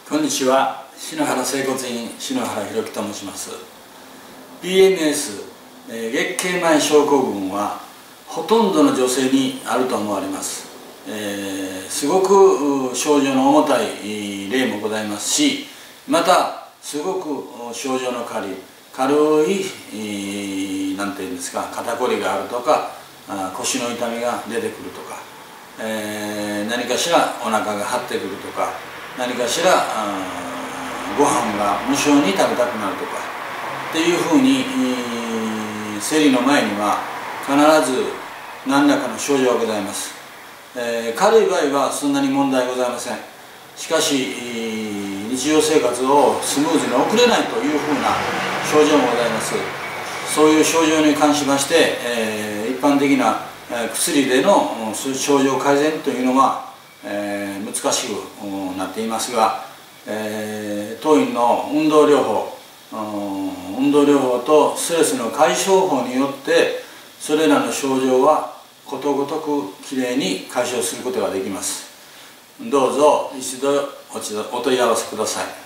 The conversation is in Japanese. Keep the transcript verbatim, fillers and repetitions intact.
こんにちは。篠原整骨院篠原弘樹と申します。 ピーエムエス、えー、月経前症候群はほとんどの女性にあると思われます。えー、すごく症状の重たい例もございますし、またすごく症状の軽い軽い、えー、なんていうんですか、肩こりがあるとか腰の痛みが出てくるとか、えー、何かしらお腹が張ってくるとか、何かしらご飯が無性に食べたくなるとかっていうふうに、えー、生理の前には必ず何らかの症状がございます。えー、軽い場合はそんなに問題ございません。しかし、えー、日常生活をスムーズに送れないというふうな症状もございます。そういう症状に関しまして、えー、一般的な薬での症状改善というのは、えー、難しくなっていますが、えー、当院の運動療法、運動療法とストレスの解消法によってそれらの症状はことごとくきれいに解消することができます。どうぞ一度お問い合わせください。